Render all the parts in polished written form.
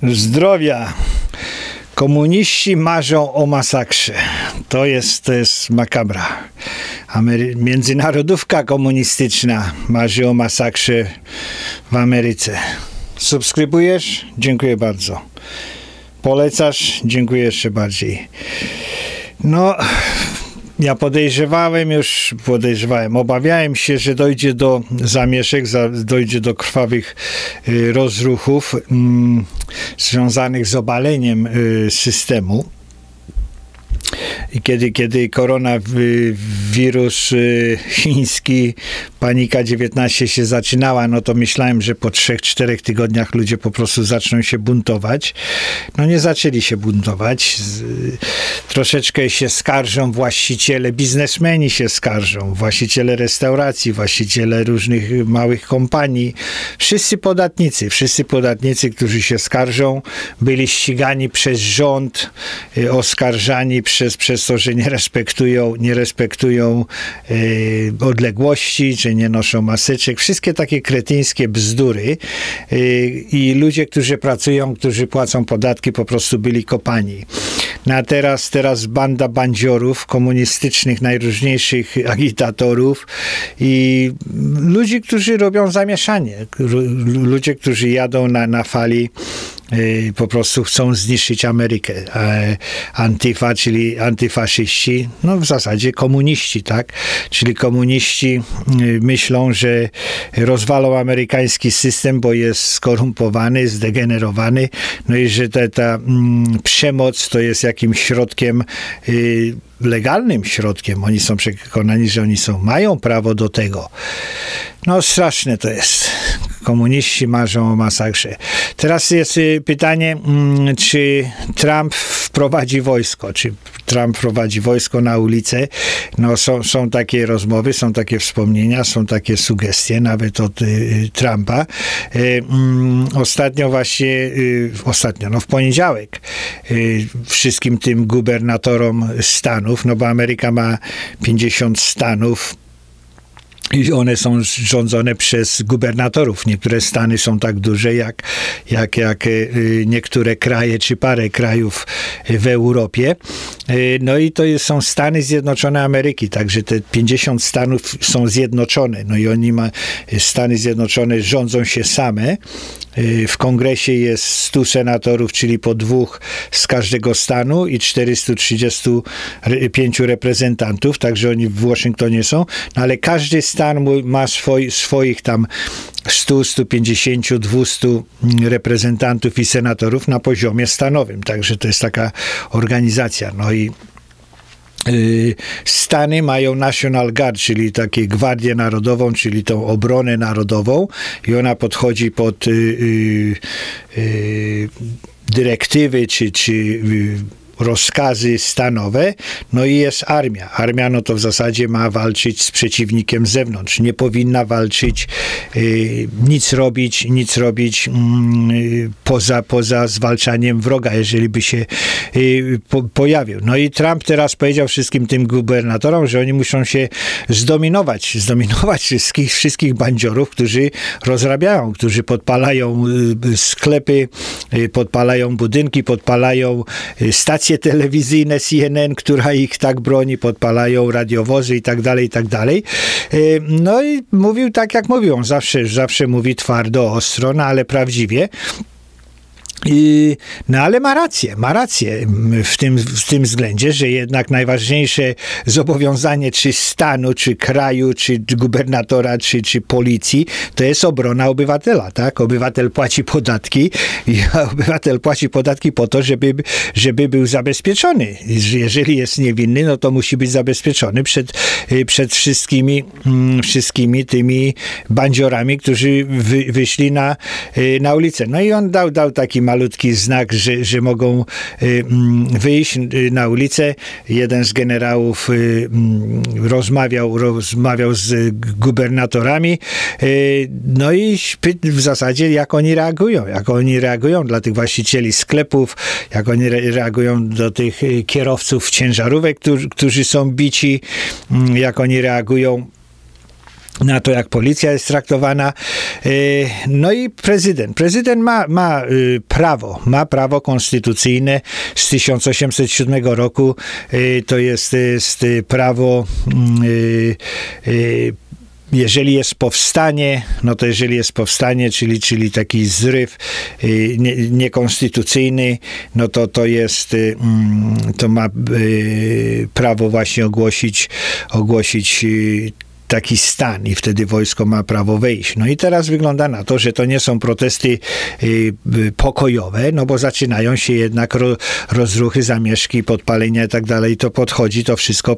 Zdrowia. Komuniści marzą o masakrze. To jest makabra. Międzynarodówka komunistyczna marzy o masakrze w Ameryce. Subskrybujesz? Dziękuję bardzo. Polecasz? Dziękuję jeszcze bardziej. No, ja obawiałem się, że dojdzie do zamieszek, dojdzie do krwawych rozruchów związanych z obaleniem systemu. I kiedy koronawirus chiński, panika 19 się zaczynała, no to myślałem, że po 3-4 tygodniach ludzie po prostu zaczną się buntować. No nie zaczęli się buntować. Troszeczkę się skarżą właściciele, biznesmeni się skarżą, właściciele restauracji, właściciele różnych małych kompanii. Wszyscy podatnicy, którzy się skarżą, byli ścigani przez rząd, oskarżani przez to, że nie respektują odległości, że nie noszą maseczek. Wszystkie takie kretyńskie bzdury i ludzie, którzy pracują, którzy płacą podatki, po prostu byli kopani. No a teraz banda bandziorów, komunistycznych, najróżniejszych agitatorów i ludzi, którzy robią zamieszanie. Ludzie, którzy jadą na fali, po prostu chcą zniszczyć Amerykę. Antifa, czyli antyfaszyści, no w zasadzie komuniści, tak? Czyli komuniści myślą, że rozwalą amerykański system, bo jest skorumpowany, zdegenerowany, no i że ta przemoc to jest jakimś środkiem, legalnym środkiem. Oni są przekonani, że mają prawo do tego. No straszne to jest. Komuniści marzą o masakrze. Teraz jest pytanie, czy Trump wprowadzi wojsko, na ulicę. No są takie rozmowy, są takie wspomnienia, są takie sugestie, nawet od Trumpa. W poniedziałek wszystkim tym gubernatorom stanów, no bo Ameryka ma 50 stanów, i one są rządzone przez gubernatorów. Niektóre stany są tak duże, jak niektóre kraje, czy parę krajów w Europie. No i to są Stany Zjednoczone Ameryki, także te 50 stanów są zjednoczone. No i Stany Zjednoczone rządzą się same. W kongresie jest 100 senatorów, czyli po 2 z każdego stanu i 435 reprezentantów, także oni w Waszyngtonie są, no ale każdy stan ma swoich tam 100, 150, 200 reprezentantów i senatorów na poziomie stanowym, także to jest taka organizacja. No i Stany mają National Guard, czyli takie Gwardię Narodową, czyli tą obronę narodową i ona podchodzi pod dyrektywy czy rozkazy stanowe, no i jest armia. Armia, no to w zasadzie ma walczyć z przeciwnikiem z zewnątrz. Nie powinna walczyć, nic robić poza zwalczaniem wroga, jeżeli by się pojawił. No i Trump teraz powiedział wszystkim tym gubernatorom, że oni muszą się zdominować wszystkich bandziorów, którzy rozrabiają, którzy podpalają sklepy, podpalają budynki, podpalają stacje telewizyjne CNN, która ich tak broni, podpalają radiowozy i tak dalej. No i mówił tak, jak mówił. On zawsze mówi twardo, ostro, no ale prawdziwie. No ale ma rację w tym względzie, że jednak najważniejsze zobowiązanie czy stanu, czy kraju, czy gubernatora, czy policji, to jest obrona obywatela, tak? Obywatel płaci podatki i obywatel płaci podatki po to, żeby był zabezpieczony. Jeżeli jest niewinny, no to musi być zabezpieczony przed wszystkimi tymi bandziorami, którzy wyszli na ulicę. No i on dał taki malutki znak, że mogą wyjść na ulicę. Jeden z generałów rozmawiał z gubernatorami, no i w zasadzie jak oni reagują dla tych właścicieli sklepów, jak oni reagują do tych kierowców ciężarówek, którzy są bici, jak oni reagują na to, jak policja jest traktowana. No i prezydent. Prezydent ma prawo konstytucyjne z 1807 roku. To jest prawo, jeżeli jest powstanie, no to jeżeli jest powstanie, czyli taki zryw niekonstytucyjny, no to jest, to ma prawo właśnie ogłosić taki stan i wtedy wojsko ma prawo wejść. No i teraz wygląda na to, że to nie są protesty pokojowe, no bo zaczynają się jednak rozruchy, zamieszki, podpalenia i tak dalej. To podchodzi to wszystko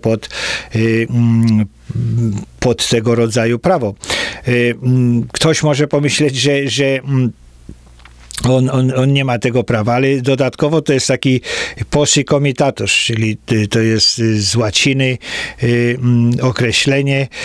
pod tego rodzaju prawo. Ktoś może pomyśleć, że on nie ma tego prawa, ale dodatkowo to jest taki posse comitatus, czyli to jest z łaciny określenie,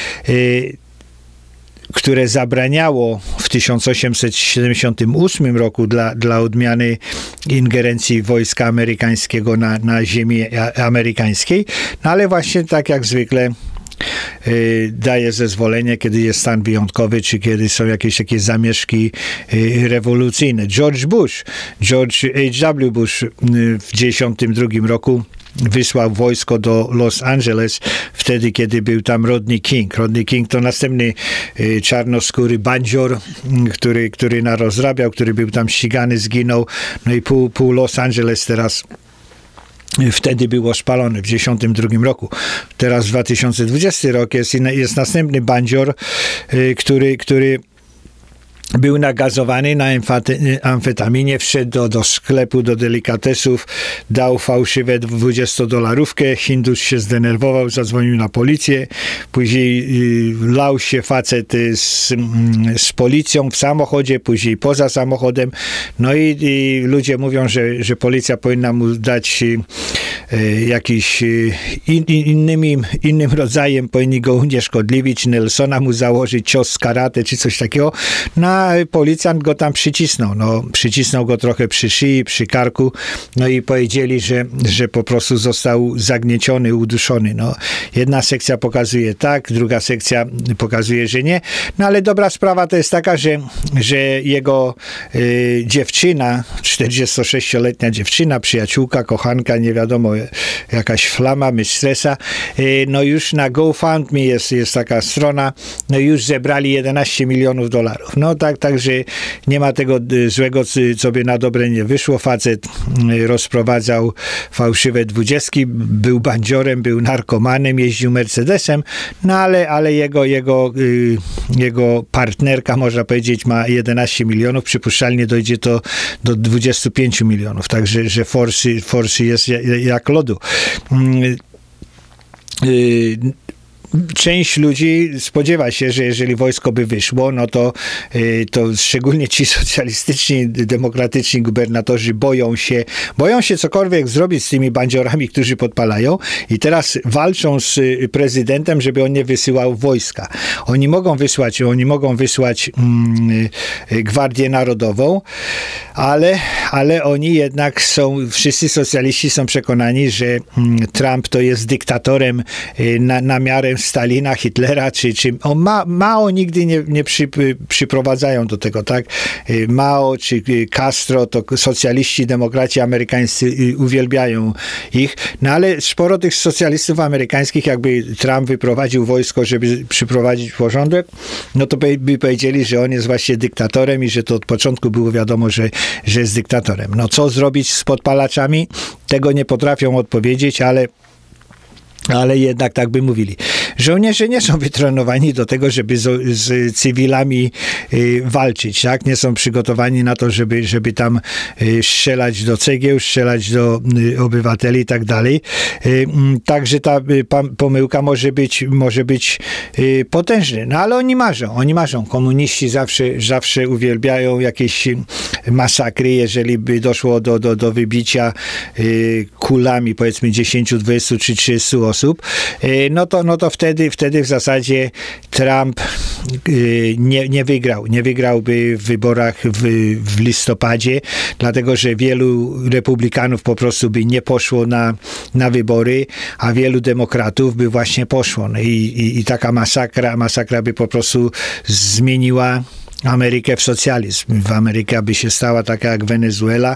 które zabraniało w 1878 roku dla odmiany ingerencji wojska amerykańskiego na ziemi amerykańskiej, no ale właśnie tak jak zwykle daje zezwolenie, kiedy jest stan wyjątkowy, czy kiedy są jakieś takie zamieszki rewolucyjne. George H.W. Bush w 1992 roku wysłał wojsko do Los Angeles wtedy, kiedy był tam Rodney King. Rodney King to następny czarnoskóry bandzior, który narozrabiał, który był tam ścigany, zginął. No i pół Los Angeles teraz wtedy było spalone w 1992 roku. Teraz 2020 rok jest następny bandzior, który był nagazowany na amfetaminie, wszedł do sklepu, do delikatesów, dał fałszywe $20. Hindus się zdenerwował, zadzwonił na policję, później lał się facet z policją w samochodzie, później poza samochodem. No i ludzie mówią, że policja powinna mu dać jakiś innym rodzajem, powinni go unieszkodliwić, Nelsona mu założyć, cios z karate, czy coś takiego. No, policjant go tam przycisnął. No, przycisnął go trochę przy szyi, przy karku, no i powiedzieli, że po prostu został zagnieciony, uduszony. No, jedna sekcja pokazuje tak, druga sekcja pokazuje, że nie. No ale dobra sprawa to jest taka, że jego dziewczyna, 46-letnia dziewczyna, przyjaciółka, kochanka, nie wiadomo, jakaś flama, mistresa, no już na GoFundMe jest taka strona, no już zebrali $11 milionów. No także nie ma tego złego, co by na dobre nie wyszło. Facet rozprowadzał fałszywe 20, był bandziorem, był narkomanem, jeździł Mercedesem, no ale jego partnerka, można powiedzieć, ma 11 milionów, przypuszczalnie dojdzie to do 25 milionów, także że forsy jest jak lodu. Część ludzi spodziewa się, że jeżeli wojsko by wyszło, no to szczególnie ci socjalistyczni, demokratyczni gubernatorzy boją się cokolwiek zrobić z tymi bandziorami, którzy podpalają i teraz walczą z prezydentem, żeby on nie wysyłał wojska. Oni mogą wysłać Gwardię Narodową, ale oni jednak wszyscy socjaliści są przekonani, że Trump to jest dyktatorem na miarę Stalina, Hitlera, czy Mao nigdy nie przyprowadzają do tego, tak? Mao czy Castro, to socjaliści, demokraci amerykańscy uwielbiają ich, no ale sporo tych socjalistów amerykańskich, jakby Trump wyprowadził wojsko, żeby przyprowadzić porządek, no to by powiedzieli, że on jest właśnie dyktatorem i że to od początku było wiadomo, że jest dyktatorem. No co zrobić z podpalaczami? Tego nie potrafią odpowiedzieć, ale jednak tak by mówili. Żołnierze nie są wytrenowani do tego, żeby z cywilami walczyć, tak? Nie są przygotowani na to, żeby tam strzelać do cegieł, strzelać do obywateli i tak dalej. Także ta pomyłka może być potężna. No ale oni marzą. Komuniści zawsze uwielbiają jakieś masakry, jeżeli by doszło do wybicia kulami, powiedzmy 10, 20 czy 30 osób, no to wtedy wtedy w zasadzie Trump nie wygrałby w wyborach w listopadzie, dlatego że wielu republikanów po prostu by nie poszło na wybory, a wielu demokratów by właśnie poszło. I taka masakra by po prostu zmieniła Amerykę w socjalizm. Ameryka by się stała taka jak Wenezuela.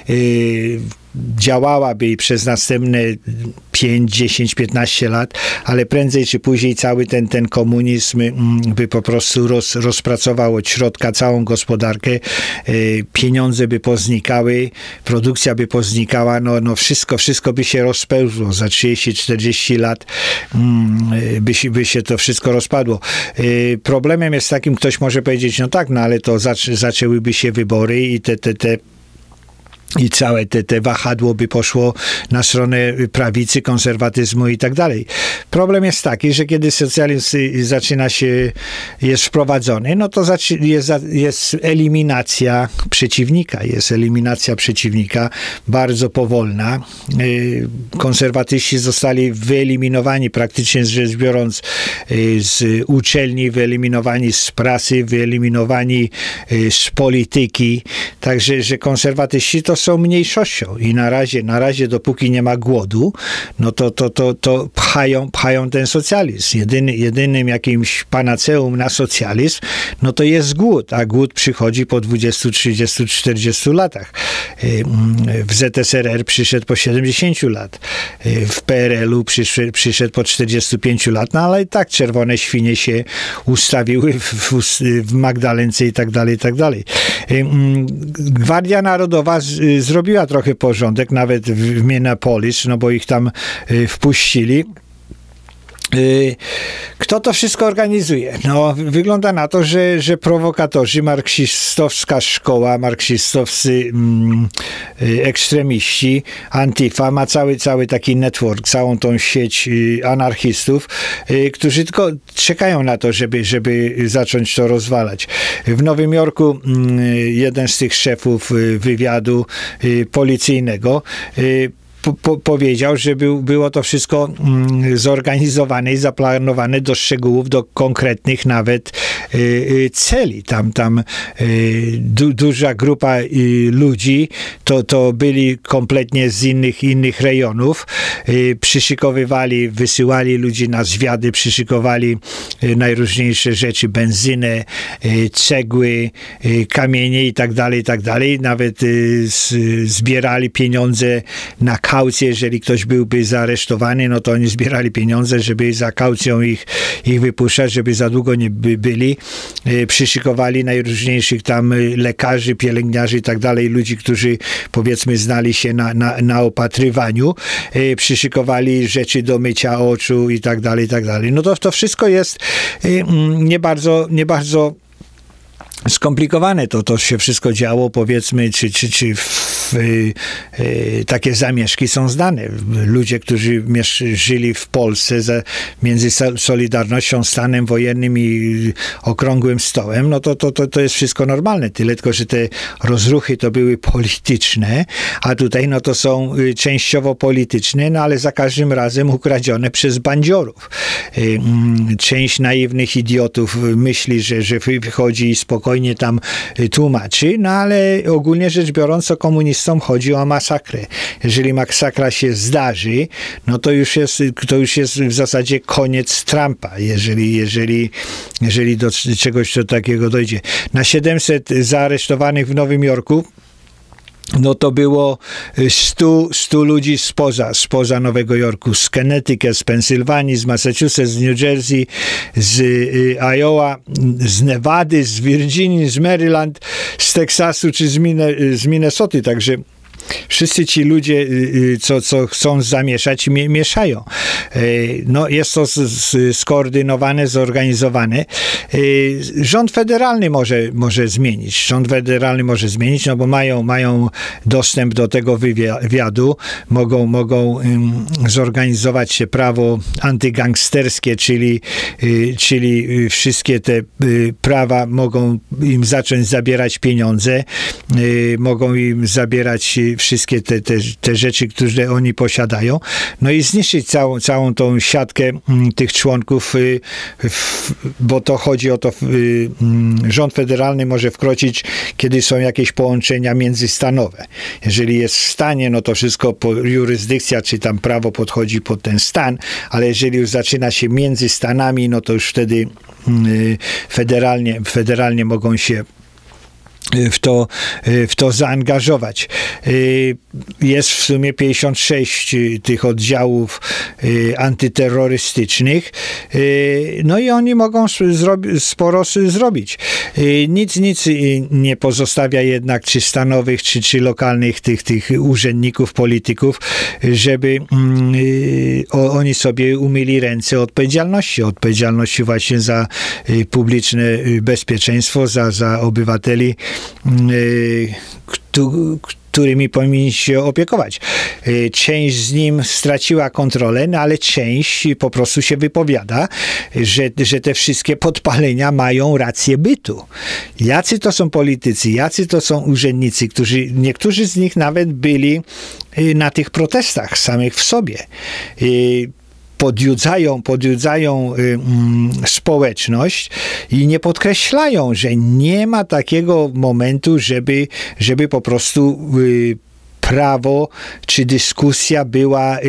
Działałaby przez następne 5, 10, 15 lat, ale prędzej czy później cały ten komunizm by po prostu rozpracował od środka całą gospodarkę, pieniądze by poznikały, produkcja by poznikała, wszystko by się rozpełzło. Za 30-40 lat by się to wszystko rozpadło. Problemem jest takim, ktoś może powiedzieć, no tak, no ale to zaczęłyby się wybory i całe te wahadło by poszło na stronę prawicy, konserwatyzmu i tak dalej. Problem jest taki, że kiedy socjalizm jest wprowadzony, no to jest eliminacja przeciwnika. Jest eliminacja przeciwnika bardzo powolna. Konserwatyści zostali wyeliminowani, praktycznie rzecz biorąc, z uczelni, wyeliminowani z prasy, wyeliminowani z polityki. Także, że konserwatyści to są mniejszością i na razie dopóki nie ma głodu, no to pchają ten socjalizm. Jedynym jakimś panaceum na socjalizm, no to jest głód, a głód przychodzi po 20, 30, 40 latach. W ZSRR przyszedł po 70 lat. W PRL-u przyszedł po 45 lat, no ale i tak czerwone świnie się ustawiły w Magdalence i tak dalej, i tak dalej. Gwardia Narodowa zrobiła trochę porządek, nawet w Minneapolis, no bo ich tam wpuścili. Kto to wszystko organizuje? No, wygląda na to, że prowokatorzy, marksistowska szkoła, marksistowscy ekstremiści, Antifa ma cały taki network, całą tą sieć anarchistów, którzy tylko czekają na to, żeby zacząć to rozwalać. W Nowym Jorku jeden z tych szefów wywiadu policyjnego powiedział, że było to wszystko zorganizowane i zaplanowane do szczegółów, do konkretnych nawet celi. Tam duża grupa ludzi to byli kompletnie z innych rejonów. Przyszykowywali, wysyłali ludzi na zwiady, przyszykowali najróżniejsze rzeczy, benzynę, cegły, kamienie i tak dalej. Nawet zbierali pieniądze na kaucję, jeżeli ktoś byłby zaaresztowany, no to oni zbierali pieniądze, żeby za kaucją ich wypuszczać, żeby za długo nie byli. Przyszykowali najróżniejszych tam lekarzy, pielęgniarzy i tak dalej, ludzi, którzy powiedzmy znali się na opatrywaniu. Przyszykowali rzeczy do mycia oczu i tak dalej, i tak dalej. No to wszystko jest nie bardzo skomplikowane. To się wszystko działo, powiedzmy, czy takie zamieszki są znane. Ludzie, którzy żyli w Polsce między Solidarnością, stanem wojennym i Okrągłym Stołem, no to jest wszystko normalne. Tyle tylko, że te rozruchy to były polityczne, a tutaj no to są częściowo polityczne, no ale za każdym razem ukradzione przez bandziorów. Część naiwnych idiotów myśli, że wychodzi i spokojnie tam tłumaczy, no ale ogólnie rzecz biorąc, o komunistów chodzi o masakrę. Jeżeli masakra się zdarzy, no to już jest w zasadzie koniec Trumpa, jeżeli do czegoś takiego dojdzie. Na 700 zaaresztowanych w Nowym Jorku, no to było 100 ludzi spoza Nowego Jorku, z Connecticut, z Pensylwanii, z Massachusetts, z New Jersey, z Iowa, z Nevady, z Virginii, z Maryland, z Teksasu czy z Minnesoty, także wszyscy ci ludzie, co chcą zamieszać, mieszają. No, jest to skoordynowane, zorganizowane. Rząd federalny może zmienić. Rząd federalny może zmienić, no bo mają dostęp do tego wywiadu, mogą zorganizować się prawo antygangsterskie, czyli wszystkie te prawa mogą im zacząć zabierać pieniądze, mogą im zabierać wszystkie te rzeczy, które oni posiadają, no i zniszczyć całą tą siatkę tych członków, bo to chodzi o to, rząd federalny może wkroczyć, kiedy są jakieś połączenia międzystanowe. Jeżeli jest w stanie, no to wszystko jurysdykcja, czy tam prawo podchodzi pod ten stan, ale jeżeli już zaczyna się między stanami, no to już wtedy federalnie mogą się w to zaangażować. Jest w sumie 56 tych oddziałów antyterrorystycznych, no i oni mogą sporo zrobić. Nic nie pozostawia jednak czy stanowych, czy lokalnych tych urzędników, polityków, żeby oni sobie umyli ręce odpowiedzialności właśnie za publiczne bezpieczeństwo, za obywateli, którymi powinni się opiekować. Część z nim straciła kontrolę, no ale część po prostu się wypowiada, że te wszystkie podpalenia mają rację bytu. Jacy to są politycy, jacy to są urzędnicy, niektórzy z nich nawet byli na tych protestach samych w sobie. Podjudzają społeczność i nie podkreślają, że nie ma takiego momentu, żeby po prostu prawo czy dyskusja była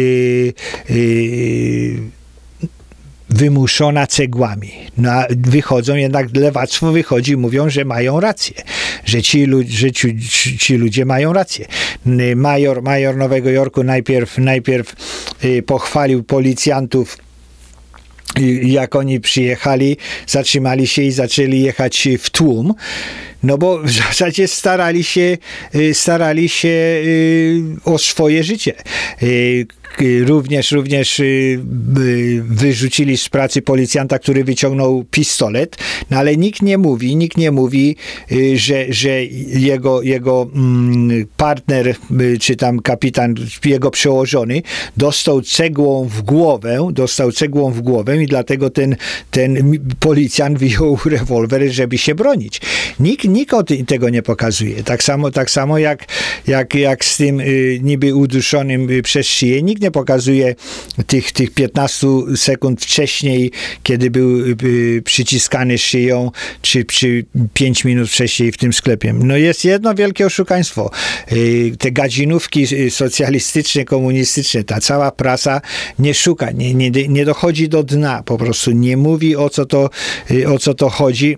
wymuszona cegłami. No, a wychodzą, jednak lewactwo wychodzi i mówią, że mają rację. Że ci ludzie mają rację. Major Nowego Jorku najpierw pochwalił policjantów, jak oni przyjechali, zatrzymali się i zaczęli jechać w tłum. No bo w zasadzie starali się o swoje życie. Również wyrzucili z pracy policjanta, który wyciągnął pistolet, no ale nikt nie mówi, że jego partner, czy tam kapitan, jego przełożony dostał cegłą w głowę i dlatego ten policjant wyjął rewolwer, żeby się bronić. Nikt tego nie pokazuje. Tak samo jak z tym niby uduszonym przez szyję. Nikt nie pokazuje tych 15 sekund wcześniej, kiedy był przyciskany szyją, czy 5 minut wcześniej w tym sklepie. No jest jedno wielkie oszukaństwo. Te gadzinówki socjalistyczne, komunistyczne, ta cała prasa nie szuka, nie dochodzi do dna, po prostu nie mówi o co to chodzi.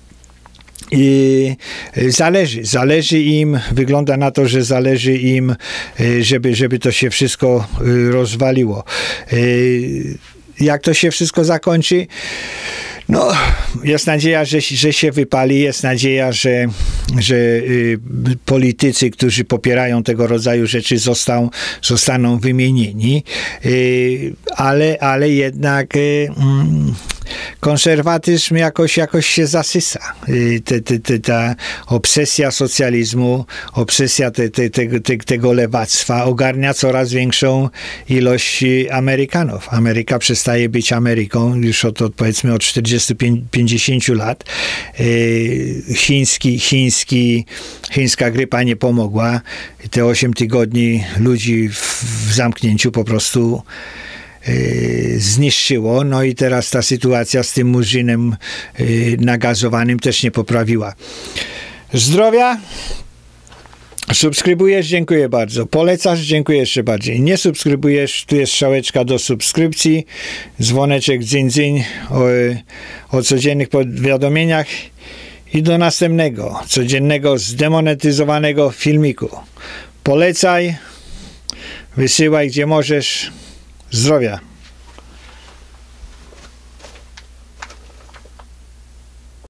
I zależy im, wygląda na to, że zależy im, żeby to się wszystko rozwaliło. Jak to się wszystko zakończy? No, jest nadzieja, że się wypali, jest nadzieja, że politycy, którzy popierają tego rodzaju rzeczy, zostaną wymienieni, ale jednak konserwatyzm jakoś się zasysa. Ta obsesja socjalizmu, obsesja tego lewactwa ogarnia coraz większą ilość Amerykanów. Ameryka przestaje być Ameryką już powiedzmy od 40-50 lat. Chińska grypa nie pomogła. Te 8 tygodni ludzi w zamknięciu po prostu zniszczyło. No i teraz ta sytuacja z tym murzynem nagazowanym też nie poprawiła. Zdrowia? Subskrybujesz? Dziękuję bardzo. Polecasz? Dziękuję jeszcze bardziej. Nie subskrybujesz? Tu jest strzałeczka do subskrypcji, dzwoneczek dzyń o codziennych powiadomieniach i do następnego, codziennego, zdemonetyzowanego filmiku. Polecaj, wysyłaj gdzie możesz. Zdrowia.